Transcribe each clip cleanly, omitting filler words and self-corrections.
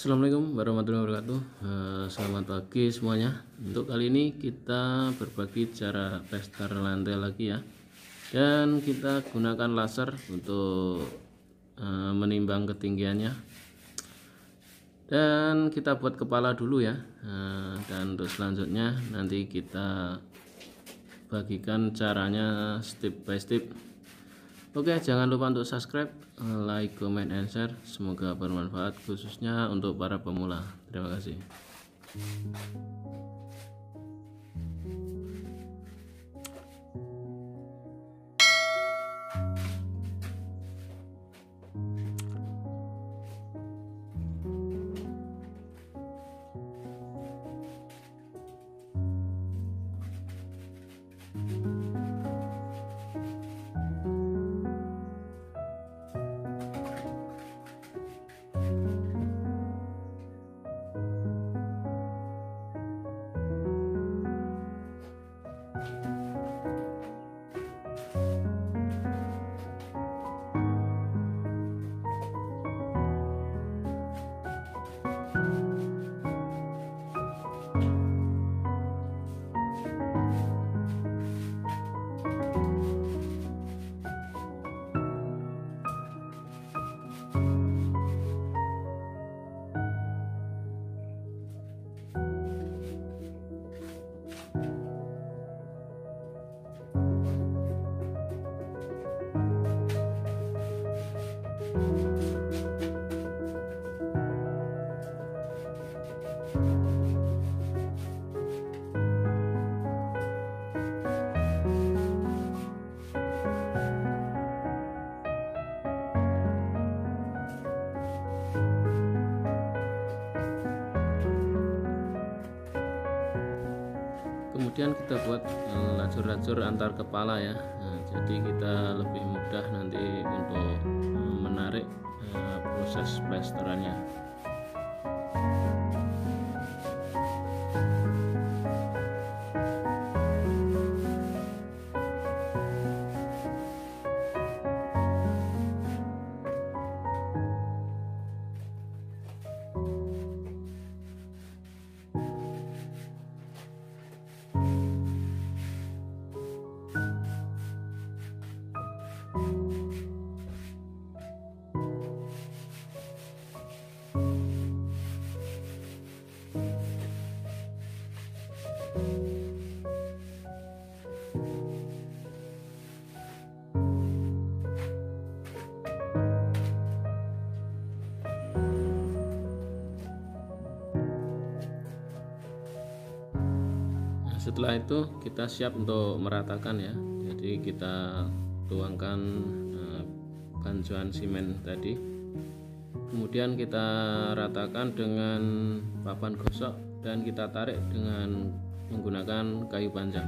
Assalamualaikum warahmatullahi wabarakatuh. Selamat pagi semuanya. Untuk kali ini kita berbagi cara plester lantai lagi ya. Dan kita gunakan laser untuk menimbang ketinggiannya. Dan kita buat kepala dulu ya. Dan untuk selanjutnya nanti kita bagikan caranya step by step. Oke, jangan lupa untuk subscribe, like, comment, and share. Semoga bermanfaat khususnya untuk para pemula. Terima kasih. Kemudian kita buat lacur-lacur antar kepala ya. Jadi kita lebih mudah nanti untuk menarik proses plesterannya. Setelah itu kita siap untuk meratakan ya. Jadi kita tuangkan bancuan semen tadi, kemudian kita ratakan dengan papan gosok dan kita tarik dengan menggunakan kayu panjang.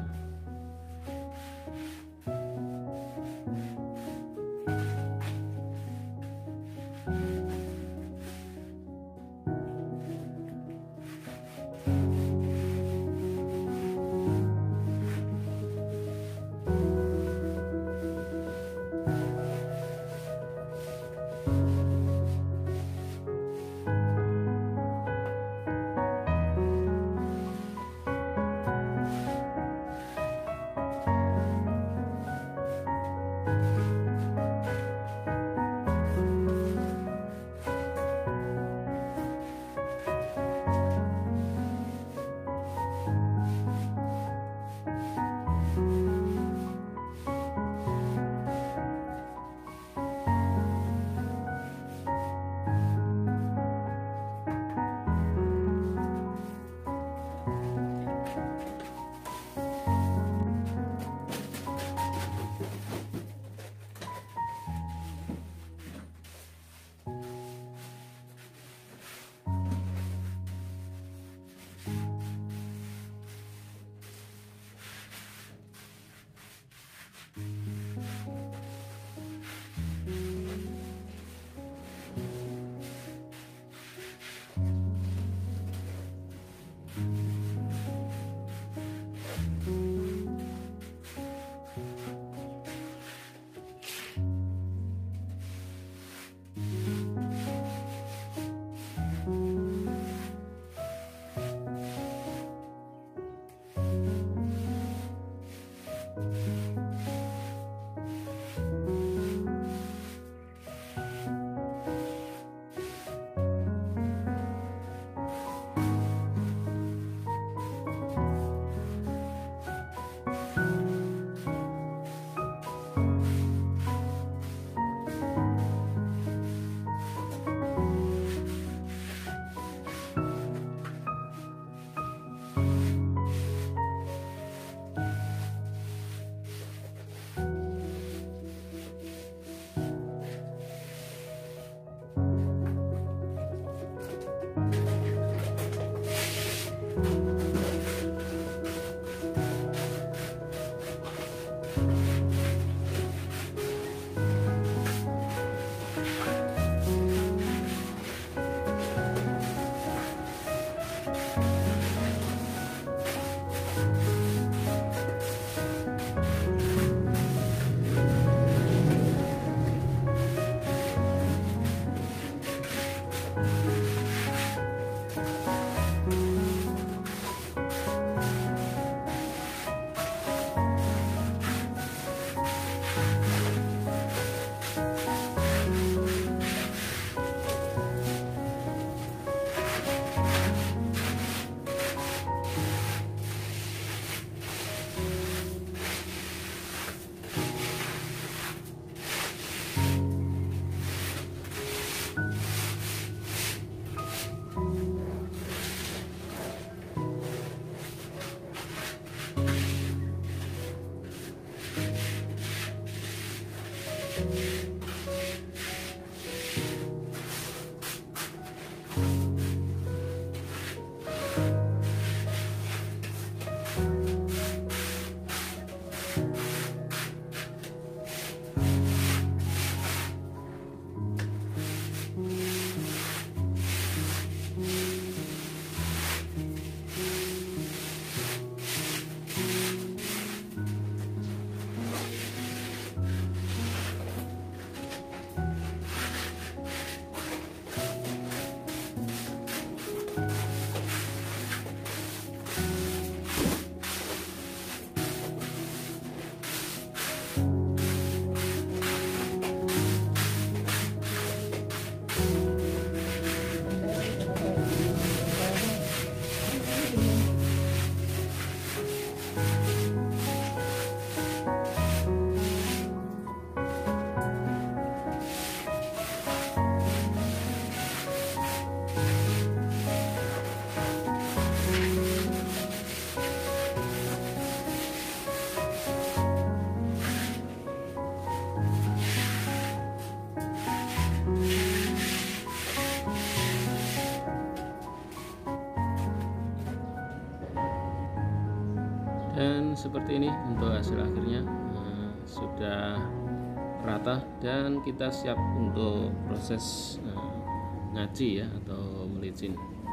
Dan seperti ini untuk hasil akhirnya, sudah rata dan kita siap untuk proses ngaci ya, atau melicin.